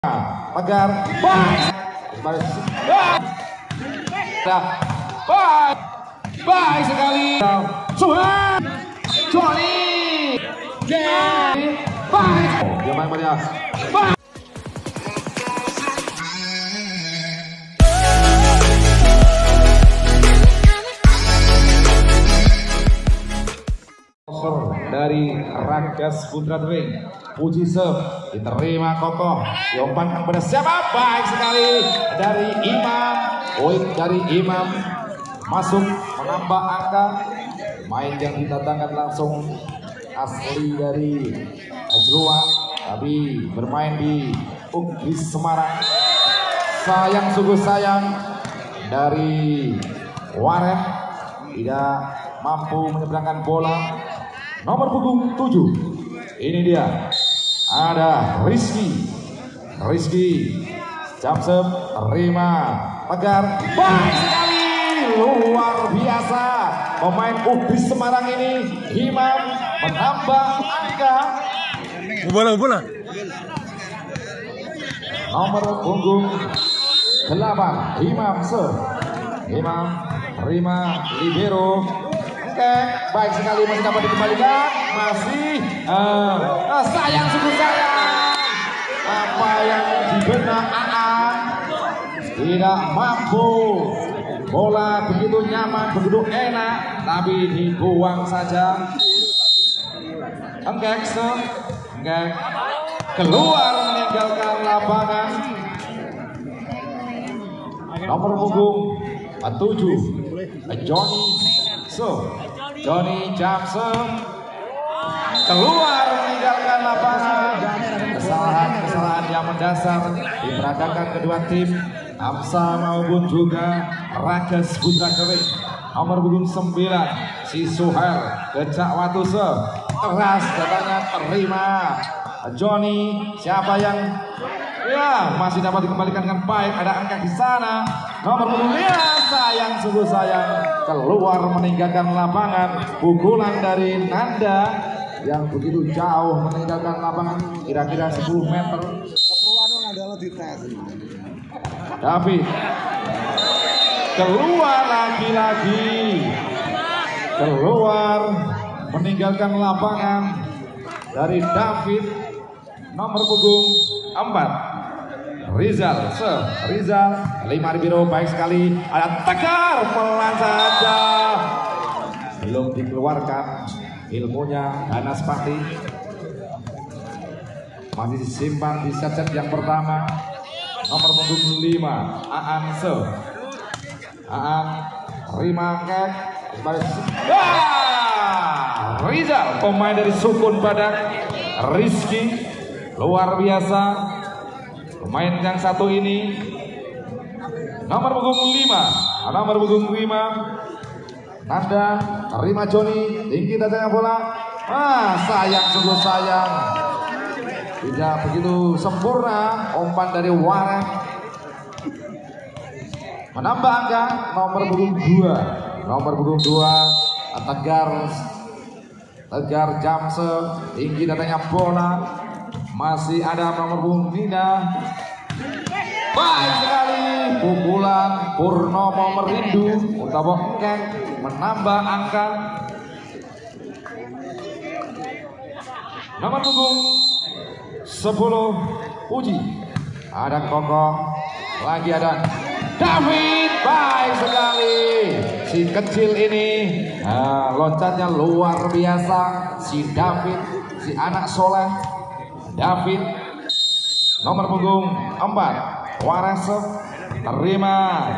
Tegar, baik sekali. Suhan, Johnny, baik. Dia main Maria. Dari Ranggas Putra Tering, puji serve diterima kokoh, diumpankan pada siapa? Baik sekali dari Imam, poin dari Imam masuk menambah angka. Main yang ditatangkan langsung asli dari Azrua, tapi bermain di Ugris Semarang. Sayang, sungguh sayang dari Waren tidak mampu menyeberangkan bola. Nomor punggung 7, ini dia, ada Rizky, jump serve, terima, Tegar, baik sekali, luar biasa, pemain Ugris Semarang ini, Imam menambah angka. Bola. Nomor punggung 8, Imam serve, Imam terima, libero. Oke, baik sekali, masih dapat dikembalikan, masih sayang, sungguh sayang, apa yang di benak Aan tidak mampu, bola begitu nyaman, begitu enak, tapi dibuang saja. Enggak keluar meninggalkan lapangan. Nomor punggung 7, Johnny jump serve, keluar meninggalkan lapangan. Kesalahan yang mendasar diperagakan kedua tim, Amsa maupun juga Ranggas Putra Tering. Nomor punggung 9, si Suher Gecak Watu serve, keras datanya, terima Johnny. Siapa yang masih dapat dikembalikan dengan baik, ada angka di sana. Nomor punggung 5, sayang, sungguh sayang, keluar meninggalkan lapangan. Pukulan dari Nanda yang begitu jauh meninggalkan lapangan, kira-kira 10 meter. David keluar lagi-lagi, keluar meninggalkan lapangan dari David. Nomor punggung 4, Rizal, Rizal 5 biro, baik sekali, ada Tegar, pelan saja, belum dikeluarkan ilmunya. Hanaspati masih disimpan di set yang pertama. Nomor punggung 5, Aan terima kek, Rizal, pemain dari Sukun Badak, Rizky luar biasa. Pemain yang satu ini, nomor punggung 5, Nanda terima Johnny, tinggi datangnya bola. Sayang, sungguh sayang, tidak begitu sempurna umpan dari Waren. Menambah angka nomor punggung 2, Tegar jump serve, tinggi datangnya bola. Masih ada nomor punggung Nina, baik sekali, pukulan Purnomo Merindu untuk Engkeng menambah angka. Nomor punggung 10, Puji, ada Kokoh, lagi ada David, baik sekali, si kecil ini loncatnya luar biasa. Si David, si anak soleh David. Nomor punggung 4, Warese terima,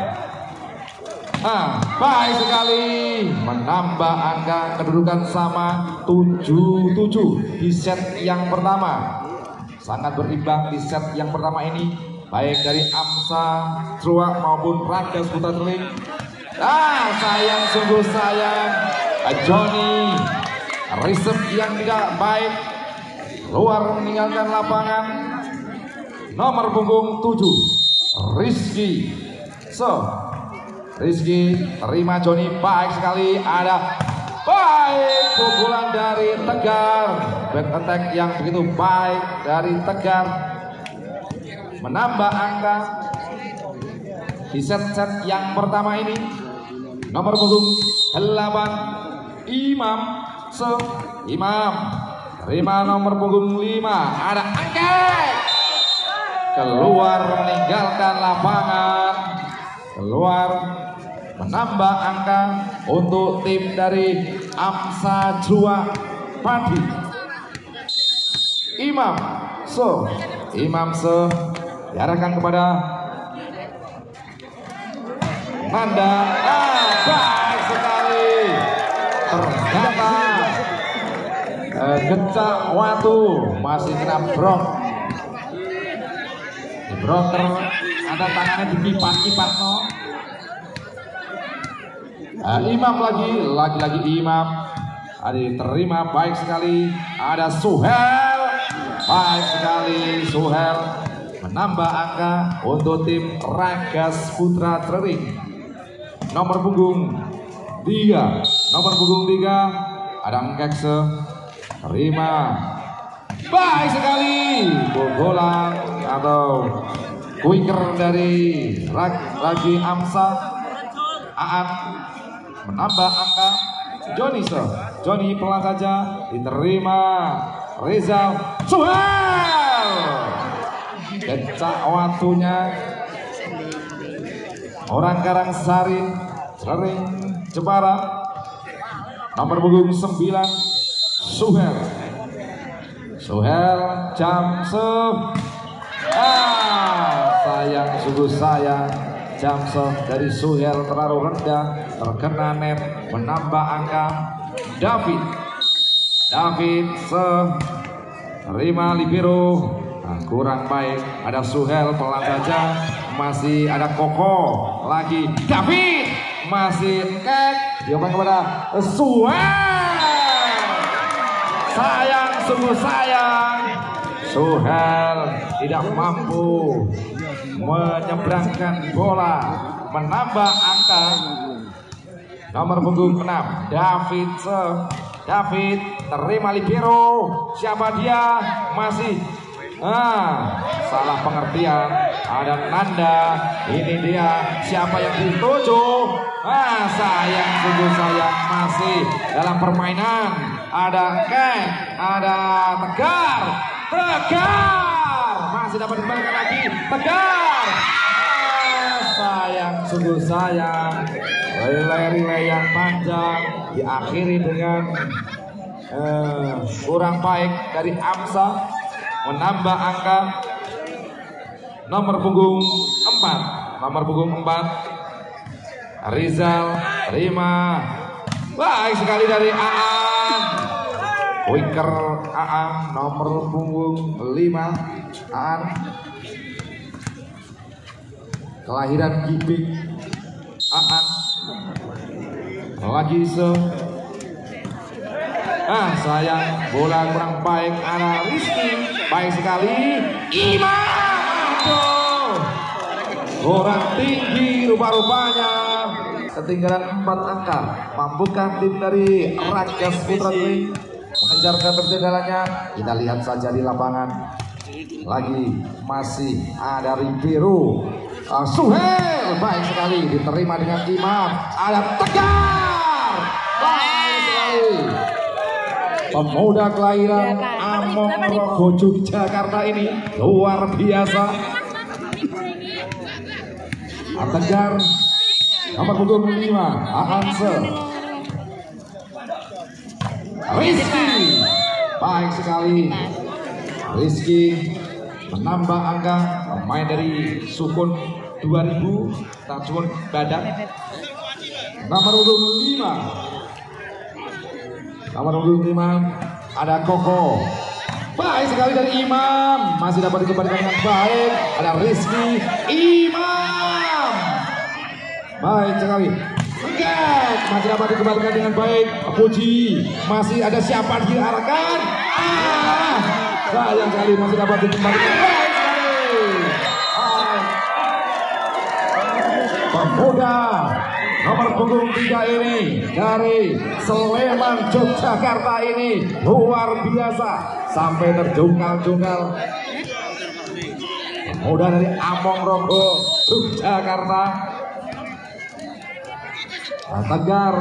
baik sekali, menambah angka, kedudukan sama 7-7 di set yang pertama. Sangat berimbang di set yang pertama ini, baik dari Amsa Truak maupun Ranggas Putra Tering. Sayang, sungguh sayang, Johnny reserve yang tidak baik, luar meninggalkan lapangan. Nomor punggung 7, Rizky terima Johnny, baik sekali, ada baik pukulan dari Tegar, back attack yang begitu baik dari Tegar. menambah angka di set-set yang pertama ini. Nomor punggung 8 Imam Imam terima nomor punggung 5, ada angkat keluar meninggalkan lapangan, keluar menambah angka untuk tim dari Amsa Jua Padi. Imam diarahkan kepada Nanda. Baik sekali, ternyata Gecak Watu masih kena brok. Di broker ada tangannya dikipas-kipas no. Imam lagi Imam. Ada diterima baik sekali. Ada Suhel. Baik sekali Suhel menambah angka untuk tim Ragas Putra Trering. Nomor punggung 3 ada Ngekse terima baik sekali bobolan atau quicker dari Ragi Amsa. Aan menambah angka. Joni pelan saja diterima Rizal Suhel. Gecak Watunya orang Karangsari Trering Jepara. Nomor punggung 9 Suhel Jamsef. Sungguh sayang Jamsef dari Suhel terlalu rendah, terkena net, menambah angka. David terima libero. Kurang baik, ada Suhel pelan saja, masih ada Koko lagi. David masih engket, dioper kepada Suhel. Sungguh sayang, Suhel tidak mampu menyeberangkan bola, menambah angka. Nomor punggung 6 David terima libero. Siapa dia? Masih salah pengertian. Ada Nanda. Ini dia. Siapa yang dituju? Sungguh sayang, masih dalam permainan. Ada Ken, ada Tegar. Masih dapat dikembalikan lagi. Tegar. Sungguh sayang. Relay yang panjang diakhiri dengan kurang baik dari Amsa, menambah angka. Nomor punggung 4 Rizal terima baik sekali dari Aan. Wicker Aan nomor punggung 5 Aan kelahiran Gibing. Aan lagi sayang bola kurang baik. Ada Rizky baik sekali. Imam kurang tinggi rupa-rupanya, ketinggalan 4 angka. Mampukah tim dari Ragas Putra Trering mengejar ketertinggalannya? Kita lihat saja di lapangan. Lagi masih ada Ribeiro. Suhel baik sekali diterima dengan Imam. Ada Tegar baik sekali. Pemuda kelahiran Among Yogyakarta ini luar biasa. Tegar nomor punggung 5 Aanse. Rizky baik sekali. Rizky menambah angka. Pemain dari Sukun 2000 Tajun Badak. Nomor punggung 5 ada Koko. Baik sekali dari Imam, masih dapat dikembalikan dengan baik. Ada Rizky. Imam baik sekali. Engket masih dapat dikembalikan dengan baik. Puji masih ada siapa diarahkan. Sayang sekali masih dapat dikembalikan baik sekali. Pemuda nomor punggung 3 ini dari Sleman Yogyakarta ini luar biasa sampai terjungkal-jungkal. muda dari Among Rogo, Yogyakarta. Tegar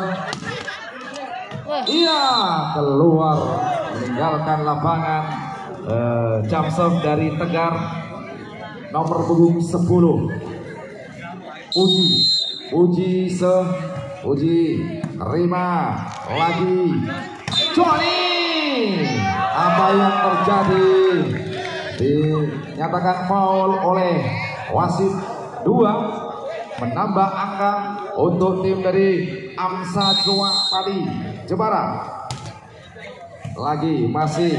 iya keluar meninggalkan lapangan. Jump serve dari Tegar nomor punggung 10. Uji terima lagi Johnny. Apa yang terjadi? Dinyatakan foul oleh wasit 2, menambah angka untuk tim dari AMSA Jawa Pati Jepara. Lagi masih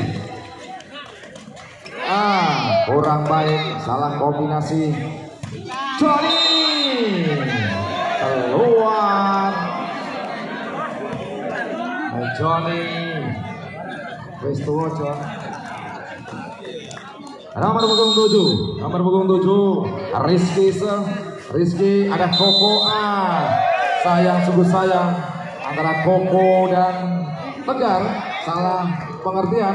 kurang baik, salah kombinasi. Johnny keluar. Johnny wis tuwa John. Nomor punggung 7 Rizky ada Koko. Sayang, sungguh sayang antara Koko dan Tegar, salah pengertian.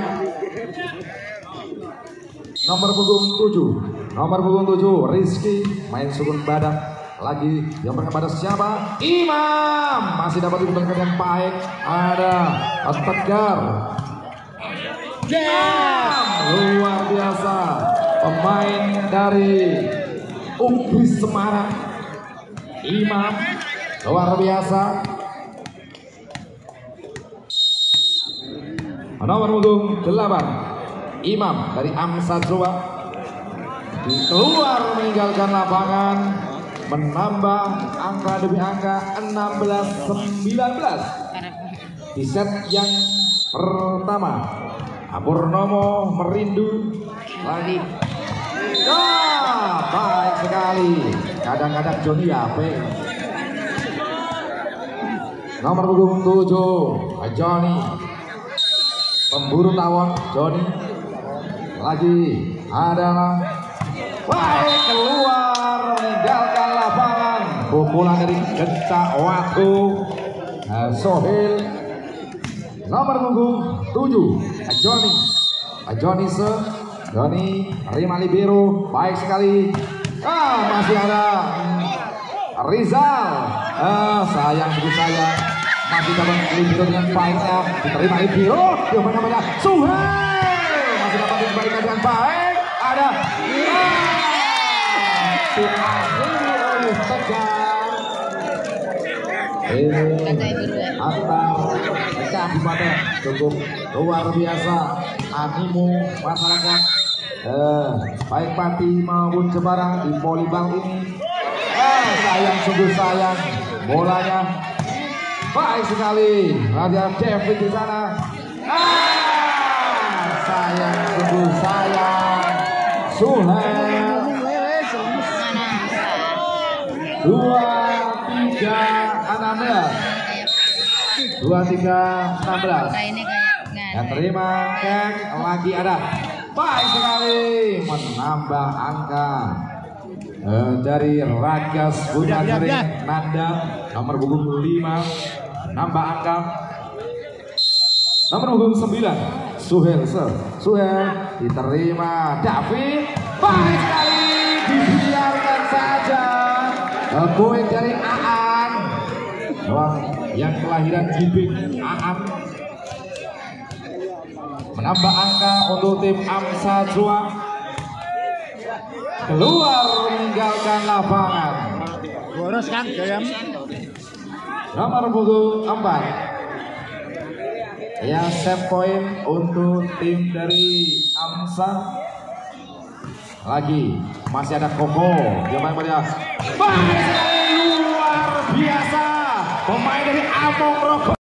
Nomor punggung 7 Rizky main sukun badan lagi, yang kepada siapa? Imam masih dapat diberikan dengan baik. Ada Tegar. Luar biasa pemain dari UPI Semarang, Imam, luar biasa. Nomor punggung 8 Imam dari AMSA Jawa keluar meninggalkan lapangan, menambah angka demi angka 16-19 di set yang pertama. Purnomo merindu lagi. Baik sekali. Kadang-kadang Joni Ape. Nomor punggung 7 Joni, pemburu tawon Joni. Lagi adalah baik, keluar meninggalkan lapangan. Pukulan dari Gencak Watu Sohil. Nomor punggung 7 Johnny terima libero, baik sekali. Masih ada Rizal. Sayang masih dapat libero dengan baiknya, diterima libero. Yang namanya Suhel masih dapat dikembalikan dengan baik. Ada antar kabupaten cukup luar biasa animo masyarakat baik Pati maupun Jepara di volleyball ini. Sayang, sungguh sayang, bolanya baik sekali. Radia David di sana. Sayang, sungguh sayang. Suhel 23-16. 23-16. Yang terima kek lagi ada. Baik sekali menambah angka dari Ragas Gunagering Nanda nomor punggung 5, nambah angka. Nomor punggung 9 Suhel diterima David, baik sekali, dibiarkan saja. Poin dari Aan yang kelahiran Jibing. Aan menambah angka untuk tim AMSA Jawa, keluar meninggalkan lapangan. Nomor punggung 4 yang set point untuk tim dari AMSA. Lagi masih ada Koko, dia main pada luar biasa pemain dari Among Rogo.